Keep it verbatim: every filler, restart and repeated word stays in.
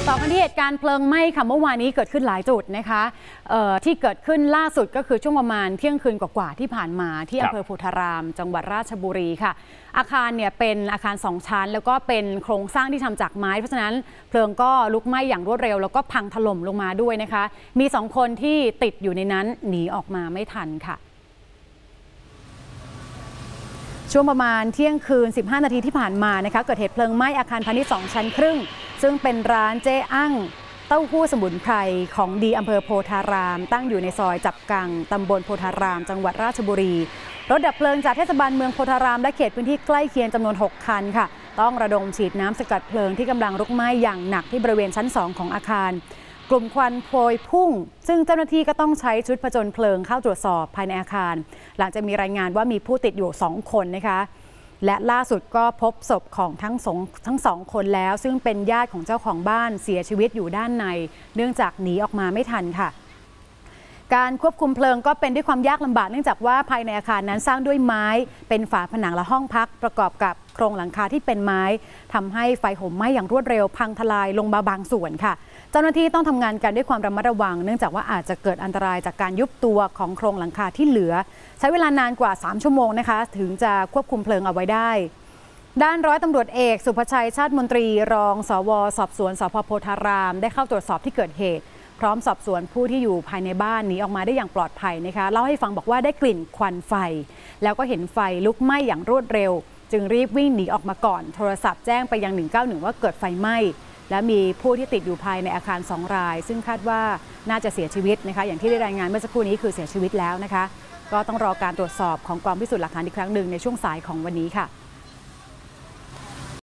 ต่อกันที่เหตุการณ์เพลิงไหม้ค่ะเมื่อวานนี้เกิดขึ้นหลายจุดนะคะที่เกิดขึ้นล่าสุดก็คือช่วงประมาณเที่ยงคืนกว่าๆที่ผ่านมาที่อำเภอโพธารามจังหวัดราชบุรีค่ะอาคารเนี่ยเป็นอาคารสองชั้นแล้วก็เป็นโครงสร้างที่ทำจากไม้เพราะฉะนั้นเพลิงก็ลุกไหม้อย่างรวดเร็วแล้วก็พังถล่มลงมาด้วยนะคะมีสองคนที่ติดอยู่ในนั้นหนีออกมาไม่ทันค่ะช่วงประมาณเที่ยงคืนสิบห้านาทีที่ผ่านมานะคะเกิดเหตุเพลิงไหม้อาคารพาณิชย์สองชั้นครึ่งซึ่งเป็นร้านเจ๊อั่งเต้าหู้สมุนไพรของดีอำเภอโพธารามตั้งอยู่ในซอยจับกังตำบลโพธารามจังหวัดราชบุรีรถดับเพลิงจากเทศบาลเมืองโพธารามและเขตพื้นที่ใกล้เคียงจำนวนหกคันค่ะต้องระดมฉีดน้ำสกัดเพลิงที่กำลังลุกไหม้อย่างหนักที่บริเวณชั้นสองของอาคารกลุ่มควันโพยพุ่งซึ่งเจ้าหน้าที่ก็ต้องใช้ชุดผจญเพลิงเข้าตรวจสอบภายในอาคารหลังจากมีรายงานว่ามีผู้ติดอยู่สองคนนะคะและล่าสุดก็พบศพของทั้งสองทั้งสองคนแล้วซึ่งเป็นญาติของเจ้าของบ้านเสียชีวิตอยู่ด้านในเนื่องจากหนีออกมาไม่ทันค่ะการควบคุมเพลิงก็เป็นด้วยความยากลำบากเนื่องจากว่าภายในอาคารนั้นสร้างด้วยไม้เป็นฝาผนังและห้องพักประกอบกับโครงหลังคาที่เป็นไม้ทำให้ไฟห่มไหม้อย่างรวดเร็วพังทลายลงมาบางส่วนค่ะเจ้าหน้าที่ต้องทำงานกันด้วยความระมัดระวังเนื่องจากว่าอาจจะเกิดอันตรายจากการยุบตัวของโครงหลังคาที่เหลือใช้เวลานานกว่าสามชั่วโมงนะคะถึงจะควบคุมเพลิงเอาไว้ได้ด้านร้อยตำรวจเอกสุภชัยชาติมนตรีรองสวสอบสวนสพโพธารามได้เข้าตรวจสอบที่เกิดเหตุพร้อมสอบสวนผู้ที่อยู่ภายในบ้านหนีออกมาได้อย่างปลอดภัยนะคะเล่าให้ฟังบอกว่าได้กลิ่นควันไฟแล้วก็เห็นไฟลุกไหม้อย่างรวดเร็วจึงรีบวิ่งหนีออกมาก่อนโทรศัพท์แจ้งไปยังหนึ่งเก้าหนึ่งว่าเกิดไฟไหม้และมีผู้ที่ติดอยู่ภายในอาคารสองรายซึ่งคาดว่าน่าจะเสียชีวิตนะคะอย่างที่ได้รายงานเมื่อสักครู่นี้คือเสียชีวิตแล้วนะคะก็ต้องรอการตรวจสอบของกองพิสูจน์หลักฐานอีกครั้งหนึ่งในช่วงสายของวันนี้ค่ะ